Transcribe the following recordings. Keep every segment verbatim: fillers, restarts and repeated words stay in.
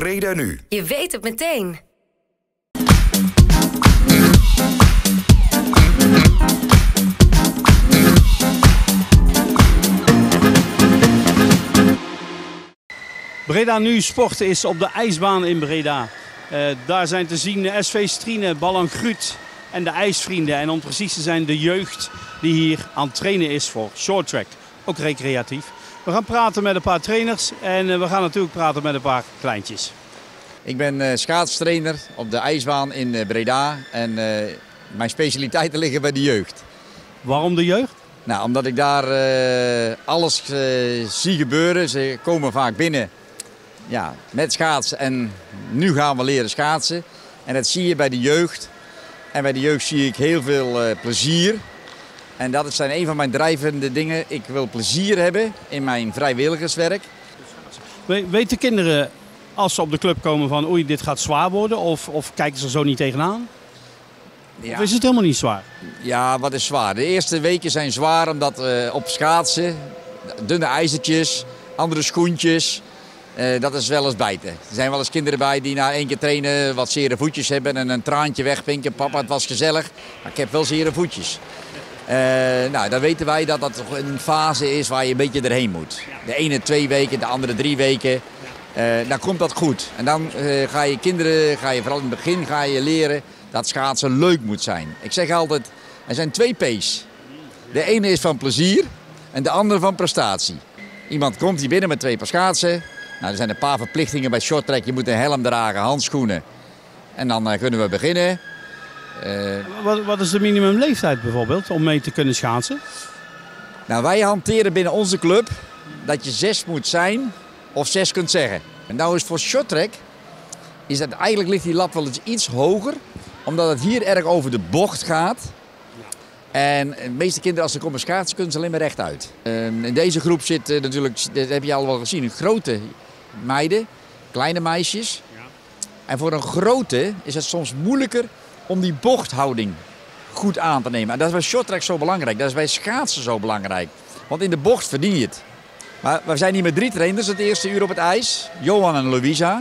Breda Nu. Je weet het meteen. Breda Nu Sport is op de ijsbaan in Breda. Uh, daar zijn te zien de S V Striene, Ballan Gruut en de IJsvrienden. En om precies te zijn de jeugd die hier aan het trainen is voor shorttrack. Ook recreatief. We gaan praten met een paar trainers en uh, we gaan natuurlijk praten met een paar kleintjes. Ik ben uh, schaatstrainer op de ijsbaan in uh, Breda en uh, mijn specialiteiten liggen bij de jeugd. Waarom de jeugd? Nou, omdat ik daar uh, alles uh, zie gebeuren. Ze komen vaak binnen ja, met schaatsen en nu gaan we leren schaatsen. En dat zie je bij de jeugd. En bij de jeugd zie ik heel veel uh, plezier. En dat zijn een van mijn drijvende dingen. Ik wil plezier hebben in mijn vrijwilligerswerk. Weten kinderen als ze op de club komen van oei, dit gaat zwaar worden? Of, of kijken ze er zo niet tegenaan? Ja. Of is het helemaal niet zwaar? Ja, wat is zwaar? De eerste weken zijn zwaar omdat uh, op schaatsen, dunne ijzertjes, andere schoentjes, uh, dat is wel eens bijten. Er zijn wel eens kinderen bij die na één keer trainen wat zere voetjes hebben en een traantje wegpinken. Papa, het was gezellig, maar ik heb wel zere voetjes. Uh, nou, dan weten wij dat dat toch een fase is waar je een beetje erheen moet. De ene twee weken, de andere drie weken. Uh, dan komt dat goed. En dan uh, ga je kinderen, ga je vooral in het begin ga je leren dat schaatsen leuk moet zijn. Ik zeg altijd, er zijn twee P's. De ene is van plezier en de andere van prestatie. Iemand komt hier binnen met twee paar schaatsen. Nou, er zijn een paar verplichtingen bij shorttrack. Je moet een helm dragen, handschoenen. En dan uh, kunnen we beginnen. Uh, wat, wat is de minimumleeftijd bijvoorbeeld om mee te kunnen schaatsen? Nou, wij hanteren binnen onze club dat je zes moet zijn of zes kunt zeggen. En nou is voor shorttrack, is dat eigenlijk ligt die lat wel eens iets hoger. Omdat het hier erg over de bocht gaat. En de meeste kinderen als ze komen schaatsen kunnen ze alleen maar rechtuit. Uh, in deze groep zit uh, natuurlijk, dat heb je al wel gezien, grote meiden, kleine meisjes. En voor een grote is het soms moeilijker om die bochthouding goed aan te nemen. En dat is bij shorttrack zo belangrijk. Dat is bij schaatsen zo belangrijk. Want in de bocht verdien je het. Maar we zijn hier met drie trainers het eerste uur op het ijs. Johan en Louisa.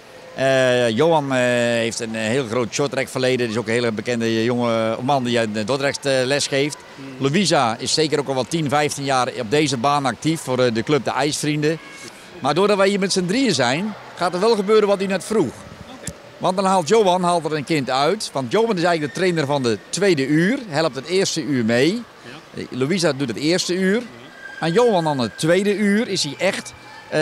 Uh, Johan uh, heeft een heel groot shorttrack verleden. Die is ook een hele bekende jonge man die in Dordrecht uh, les geeft. Mm. Louisa is zeker ook al wel tien, vijftien jaar op deze baan actief voor uh, de club de IJsvrienden. Maar doordat wij hier met z'n drieën zijn, gaat er wel gebeuren wat hij net vroeg. Want dan haalt Johan haalt er een kind uit. Want Johan is eigenlijk de trainer van de tweede uur. Helpt het eerste uur mee. Ja. Louisa doet het eerste uur. Ja. En Johan dan het tweede uur is hij echt uh,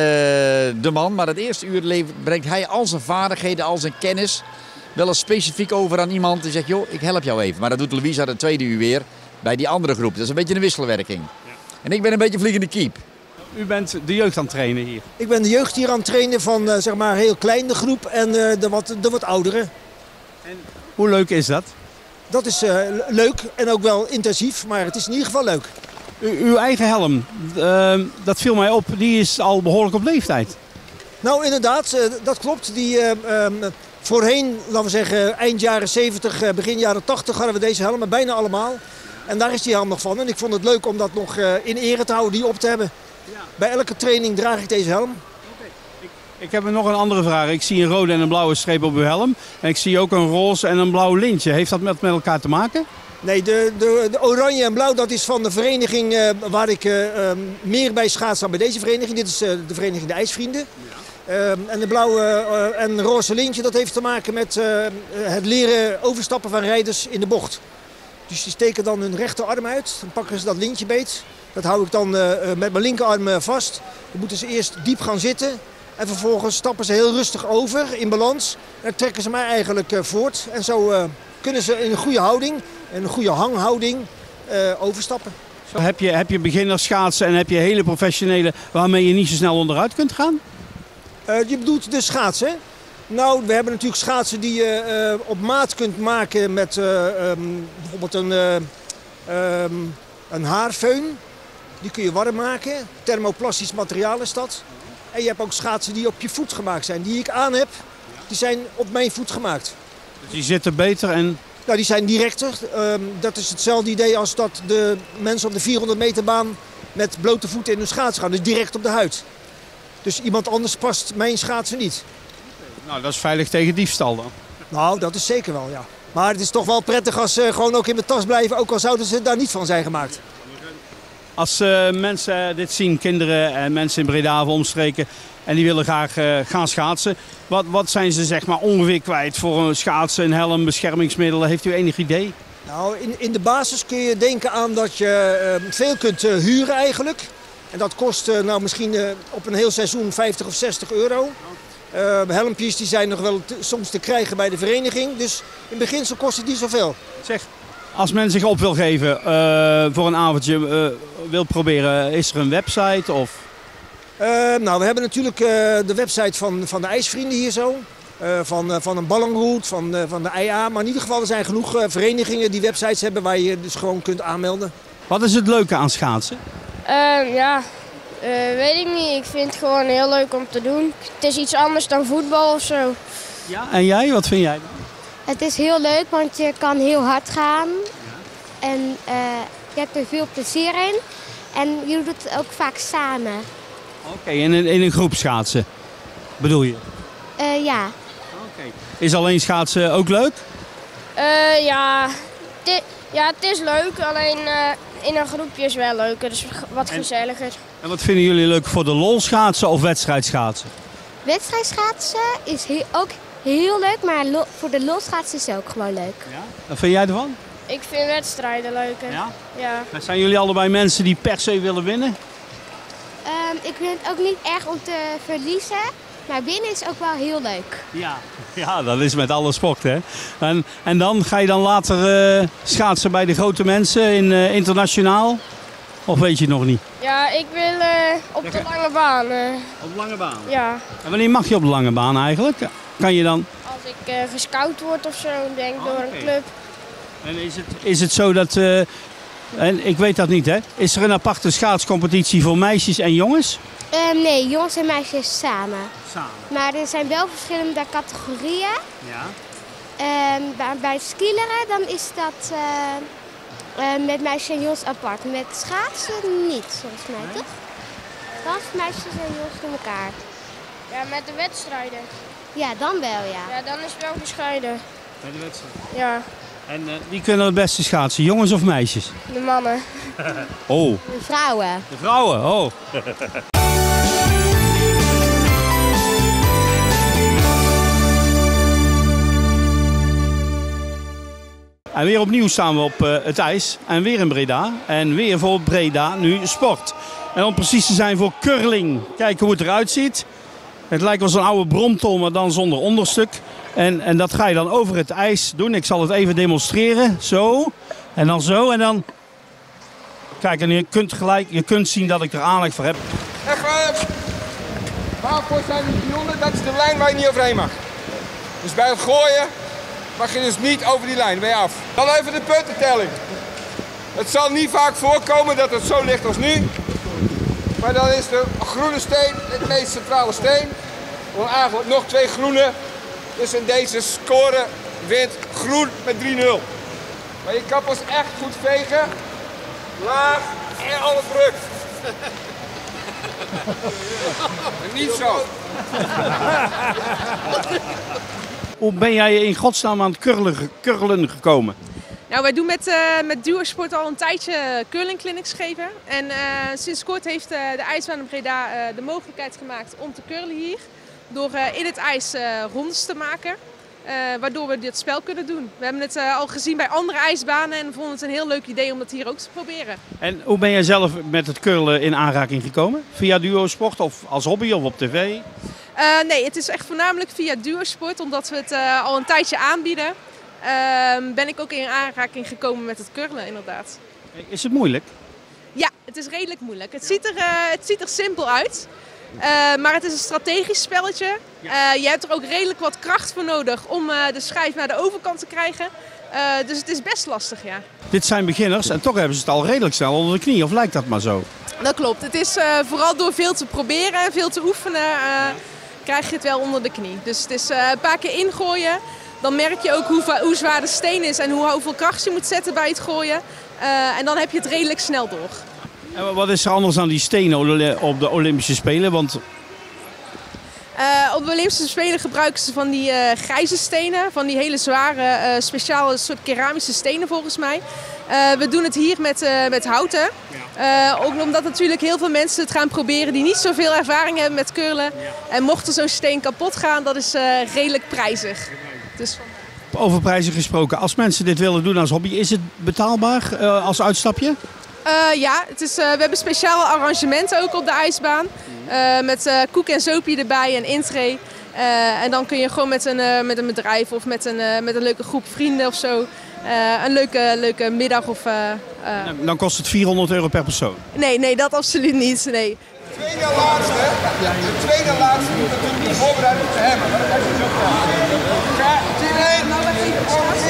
de man. Maar het eerste uur levert, brengt hij al zijn vaardigheden, al zijn kennis. Wel eens specifiek over aan iemand. Die zegt, joh, ik help jou even. Maar dat doet Louisa het tweede uur weer bij die andere groep. Dat is een beetje een wisselwerking. Ja. En ik ben een beetje vliegende kiep. U bent de jeugd aan het trainen hier? Ik ben de jeugd hier aan het trainen van uh, zeg maar heel klein de groep en uh, de, wat, de wat oudere. En hoe leuk is dat? Dat is uh, leuk en ook wel intensief, maar het is in ieder geval leuk. U, uw eigen helm, uh, dat viel mij op, die is al behoorlijk op leeftijd. Nou inderdaad, uh, dat klopt. Die, uh, uh, voorheen, laten we zeggen eind jaren zeventig, uh, begin jaren tachtig hadden we deze helmen bijna allemaal. En daar is die helm nog van. En ik vond het leuk om dat nog uh, in ere te houden, die op te hebben. Ja. Bij elke training draag ik deze helm. Okay. Ik, ik heb nog een andere vraag. Ik zie een rode en een blauwe streep op uw helm. En ik zie ook een roze en een blauw lintje. Heeft dat met, met elkaar te maken? Nee, de, de, de oranje en blauw dat is van de vereniging uh, waar ik uh, uh, meer bij schaats dan bij deze vereniging. Dit is uh, de vereniging de IJsvrienden. Ja. Uh, en de blauwe uh, en roze lintje dat heeft te maken met uh, het leren overstappen van rijders in de bocht. Dus die steken dan hun rechterarm uit. Dan pakken ze dat lintje beet. Dat hou ik dan uh, met mijn linkerarm uh, vast. Dan moeten ze eerst diep gaan zitten. En vervolgens stappen ze heel rustig over in balans. En dan trekken ze mij eigenlijk uh, voort. En zo uh, kunnen ze in een goede houding, in een goede hanghouding uh, overstappen. Zo. Heb je, heb je beginnersschaatsen en heb je hele professionele waarmee je niet zo snel onderuit kunt gaan? Uh, je bedoelt de schaatsen? Nou, we hebben natuurlijk schaatsen die je uh, op maat kunt maken met uh, um, bijvoorbeeld een, uh, um, een haarfeun. Die kun je warm maken. Thermoplastisch materiaal is dat. En je hebt ook schaatsen die op je voet gemaakt zijn. Die ik aan heb, die zijn op mijn voet gemaakt. Dus die zitten beter en... Nou, die zijn directer. Um, dat is hetzelfde idee als dat de mensen op de vierhonderd meter baan met blote voeten in hun schaatsen gaan. Dus direct op de huid. Dus iemand anders past mijn schaatsen niet. Nou, dat is veilig tegen diefstal dan. Nou, dat is zeker wel, ja. Maar het is toch wel prettig als ze gewoon ook in de tas blijven, ook al zouden ze daar niet van zijn gemaakt. Als uh, mensen dit zien, kinderen en mensen in Breda of omstreken, en die willen graag uh, gaan schaatsen. Wat, wat zijn ze zeg maar ongeveer kwijt voor een schaatsen, een helm, beschermingsmiddelen? Heeft u enig idee? Nou, in, in de basis kun je denken aan dat je uh, veel kunt uh, huren eigenlijk. En dat kost uh, nou misschien uh, op een heel seizoen vijftig of zestig euro. Uh, helmpjes die zijn nog wel te, soms te krijgen bij de vereniging. Dus in beginsel kost het niet zoveel. Zeg, als men zich op wil geven uh, voor een avondje, uh, wil proberen, is er een website of... Uh, nou, we hebben natuurlijk uh, de website van, van de IJsvrienden hier zo. Uh, van, uh, van een Ballenroute, van, uh, van de I A. Maar in ieder geval er zijn genoeg uh, verenigingen die websites hebben waar je dus gewoon kunt aanmelden. Wat is het leuke aan schaatsen? Uh, ja, uh, weet ik niet. Ik vind het gewoon heel leuk om te doen. Het is iets anders dan voetbal of zo. Ja, en jij? Wat vind jij dan? Het is heel leuk, want je kan heel hard gaan. Ja. En uh, je hebt er veel plezier in. En je doet het ook vaak samen. Oké, okay, in, in een groep schaatsen, bedoel je? Uh, ja. Oké. Okay. Is alleen schaatsen ook leuk? Uh, ja, dit, ja, het is leuk. Alleen uh, in een groepje is wel leuker, dus wat en, gezelliger. En wat vinden jullie leuk voor de lol schaatsen of wedstrijdschaatsen? Wedstrijdschaatsen is he ook heel leuk, maar voor de lol schaatsen is ook gewoon leuk. Ja? Wat vind jij ervan? Ik vind wedstrijden leuker. Ja? Ja. Zijn jullie allebei mensen die per se willen winnen? Um, ik vind het ook niet erg om te verliezen, maar winnen is ook wel heel leuk. Ja, ja, dat is met alle sporten. Hè? En, en dan ga je dan later uh, schaatsen bij de grote mensen in uh, internationaal? Of weet je het nog niet? Ja, ik wil uh, op de lange baan. Uh. Op de lange baan? Ja. En wanneer mag je op de lange baan eigenlijk? Kan je dan... Als ik uh, gescout word of zo, denk ik, oh, door okay. een club. En is het, is het zo dat... Uh, en ik weet dat niet, hè? Is er een aparte schaatscompetitie voor meisjes en jongens? Uh, nee, jongens en meisjes samen. Samen. Maar er zijn wel verschillende categorieën. Ja. Uh, bij, bij skileren dan is dat uh, uh, met meisjes en jongens apart. Met schaatsen niet, volgens mij, nee. Toch? Dan is meisjes en jongens door elkaar. Ja, met de wedstrijden. Ja, dan wel, ja. Ja, dan is het wel gescheiden. Bij de wedstrijd? Ja. En uh, wie kunnen het beste schaatsen, jongens of meisjes? De mannen. Oh. De vrouwen. De vrouwen, oh. En weer opnieuw staan we op uh, het ijs en weer in Breda. En weer voor Breda nu sport. En om precies te zijn voor curling. Kijken hoe het eruit ziet. Het lijkt wel zo'n oude bromtol, maar dan zonder onderstuk. En, en dat ga je dan over het ijs doen. Ik zal het even demonstreren. Zo. En dan zo. En dan... Kijk, en je kunt gelijk... Je kunt zien dat ik er aanleg voor heb. Echt waar. Waarvoor zijn die pionnen? Dat is de lijn waar je niet overheen mag. Dus bij het gooien mag je dus niet over die lijn. Dan ben je af. Dan even de puntentelling. Het zal niet vaak voorkomen dat het zo ligt als nu. Maar dan is de groene steen het meest centrale steen. Dan eigenlijk nog twee groene. Dus in deze score wint groen met drie nul. Maar je kappels echt goed vegen. Laag en alle druk. Niet zo. Hoe ben jij in godsnaam aan het curlen, curlen gekomen? Nou, wij doen met, uh, met duosport al een tijdje curlingclinics geven. En uh, sinds kort heeft uh, de ijsbaan in Breda uh, de mogelijkheid gemaakt om te curlen hier. Door uh, in het ijs uh, rondes te maken. Uh, waardoor we dit spel kunnen doen. We hebben het uh, al gezien bij andere ijsbanen en vonden het een heel leuk idee om dat hier ook te proberen. En hoe ben jij zelf met het curlen in aanraking gekomen? Via duosport of als hobby of op tv? Uh, nee, het is echt voornamelijk via duosport, omdat we het uh, al een tijdje aanbieden. Uh, ben ik ook in aanraking gekomen met het curlen, inderdaad. Is het moeilijk? Ja, het is redelijk moeilijk. Het ziet er, uh, het ziet er simpel uit. Uh, maar het is een strategisch spelletje. Uh, je hebt er ook redelijk wat kracht voor nodig om uh, de schijf naar de overkant te krijgen. Uh, dus het is best lastig, ja. Dit zijn beginners en toch hebben ze het al redelijk snel onder de knie, of lijkt dat maar zo? Dat klopt. Het is uh, vooral door veel te proberen en veel te oefenen uh, krijg je het wel onder de knie. Dus het is uh, een paar keer ingooien. Dan merk je ook hoe, hoe zwaar de steen is en hoe, hoeveel kracht je moet zetten bij het gooien. Uh, en dan heb je het redelijk snel door. En wat is er anders aan die stenen op de Olympische Spelen? Want... Uh, op de Olympische Spelen gebruiken ze van die uh, grijze stenen, van die hele zware, uh, speciale soort keramische stenen volgens mij. Uh, we doen het hier met, uh, met houten. Uh, ook omdat natuurlijk heel veel mensen het gaan proberen die niet zoveel ervaring hebben met curlen. En mocht er zo'n steen kapot gaan, dat is uh, redelijk prijzig. Dus... Over prijzen gesproken, als mensen dit willen doen als hobby, is het betaalbaar uh, als uitstapje? Uh, ja, het is, uh, we hebben speciale arrangementen ook op de ijsbaan. Uh, met uh, koek en zoopje erbij en intree. Uh, en dan kun je gewoon met een, uh, met een bedrijf of met een, uh, met een leuke groep vrienden of zo uh, een leuke, leuke middag of... Uh, uh... Dan kost het vierhonderd euro per persoon? Nee, nee, dat absoluut niet. Nee. De tweede en laatste, de tweede en laatste moet natuurlijk de voorbereiding te hebben. Maar dat kan je zo vragen. Ga, zin in! Nou, wat zin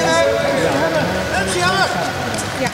in! Ja.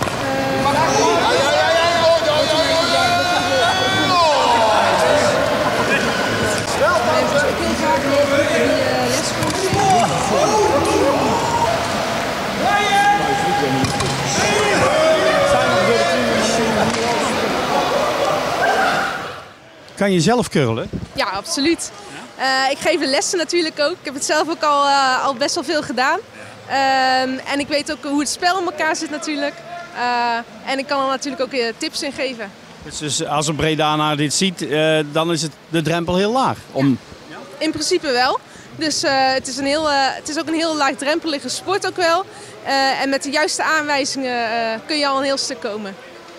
Kan je zelf curlen? Ja, absoluut. Uh, ik geef de lessen natuurlijk ook. Ik heb het zelf ook al, uh, al best wel veel gedaan. Uh, en ik weet ook hoe het spel in elkaar zit natuurlijk. Uh, en ik kan er natuurlijk ook uh, tips in geven. Dus, dus als een Bredaner dit ziet, uh, dan is het de drempel heel laag? Om... Ja. In principe wel. Dus uh, het, is een heel, uh, het is ook een heel laagdrempelige sport ook wel. Uh, en met de juiste aanwijzingen uh, kun je al een heel stuk komen.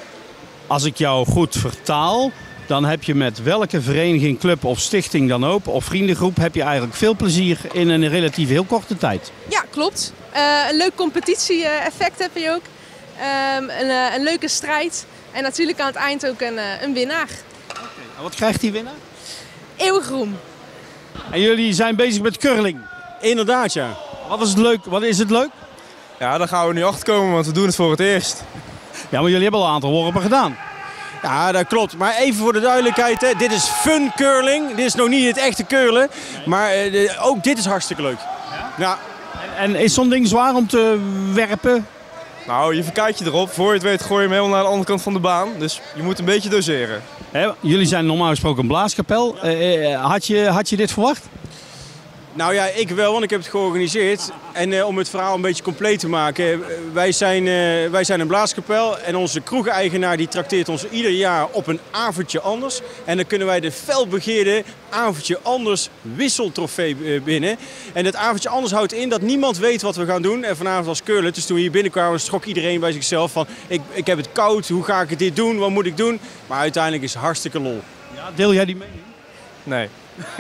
Als ik jou goed vertaal, dan heb je met welke vereniging, club of stichting dan ook, of vriendengroep, heb je eigenlijk veel plezier in een relatief heel korte tijd. Ja, klopt. Uh, een leuk competitie-effect heb je ook. Um, een, uh, een leuke strijd. En natuurlijk aan het eind ook een, uh, een winnaar. Okay. En wat krijgt die winnaar? Eeuwig roem. En jullie zijn bezig met curling? Inderdaad, ja. Wat is het leuk? Wat is het leuk? Ja, daar gaan we nu achter komen, want we doen het voor het eerst. Ja, maar jullie hebben al een aantal worpen gedaan. Ja, dat klopt. Maar even voor de duidelijkheid, hè. Dit is fun curling. Dit is nog niet het echte curlen. Maar uh, de, ook dit is hartstikke leuk. Ja? Ja. En, en is zo'n ding zwaar om te werpen? Nou, je verkijkt je erop. Voor je het weet gooi je hem helemaal naar de andere kant van de baan. Dus je moet een beetje doseren. Hè, jullie zijn normaal gesproken een blaaskapel. Uh, had, je, had je dit verwacht? Nou ja, ik wel, want ik heb het georganiseerd. En uh, om het verhaal een beetje compleet te maken. Wij zijn, uh, wij zijn een blaaskapel en onze kroegeigenaar die trakteert ons ieder jaar op een avondje anders. En dan kunnen wij de felbegeerde avondje anders wisseltrofee uh, binnen. En het avondje anders houdt in dat niemand weet wat we gaan doen. En vanavond was curlen, dus toen we hier binnenkwamen schrok iedereen bij zichzelf van... Ik, ik heb het koud, hoe ga ik dit doen, wat moet ik doen? Maar uiteindelijk is het hartstikke lol. Ja, deel jij die mening? Nee.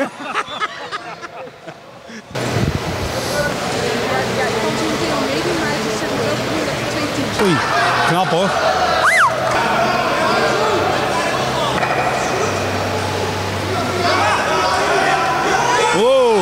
Oei, knap hoor. Wow.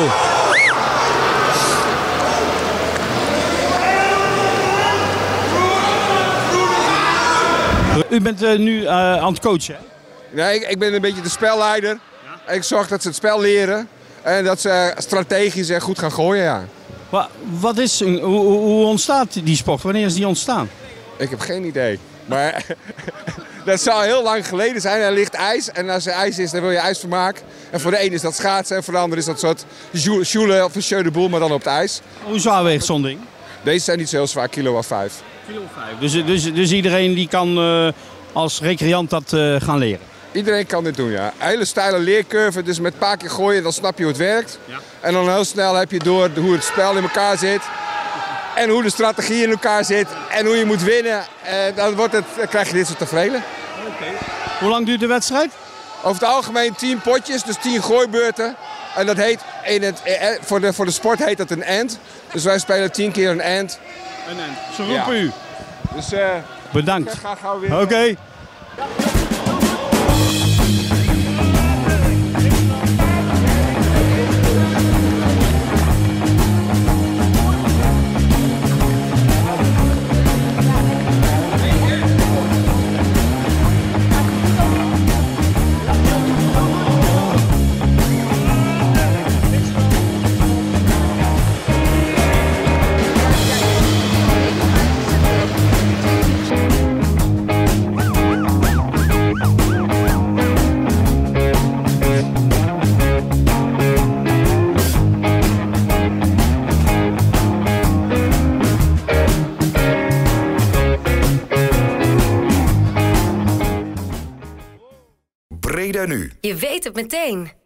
U bent uh, nu uh, aan het coachen, hè? Nee, ik, ik ben een beetje de spelleider. Ja? Ik zorg dat ze het spel leren en dat ze strategisch en goed gaan gooien, ja. Wat, wat is, hoe, hoe ontstaat die sport? Wanneer is die ontstaan? Ik heb geen idee. Maar dat zou heel lang geleden zijn. Er ligt ijs. En als er ijs is, dan wil je ijsvermaak. En voor de een is dat schaatsen. En voor de ander is dat een soort joule of een jeu de boel, maar dan op het ijs. Hoe zwaar weegt zo'n ding? Deze zijn niet zo heel zwaar, kilo of vijf. Kilo of vijf. Dus, dus, dus iedereen die kan uh, als recreant dat uh, gaan leren? Iedereen kan dit doen, ja. Een hele steile leercurve, dus met een paar keer gooien, dan snap je hoe het werkt. Ja. En dan heel snel heb je door hoe het spel in elkaar zit. En hoe de strategie in elkaar zit. En hoe je moet winnen. En dan, wordt het, dan krijg je dit soort tafereelen. Okay. Hoe lang duurt de wedstrijd? Over het algemeen tien potjes, dus tien gooibeurten. En dat heet, in het, voor, de, voor de sport heet dat een end. Dus wij spelen tien keer een end. Een end. Ze roepen ja. u. Dus, uh, bedankt. Ga gauw weer. Oké. Okay. Breda Nu. Je weet het meteen.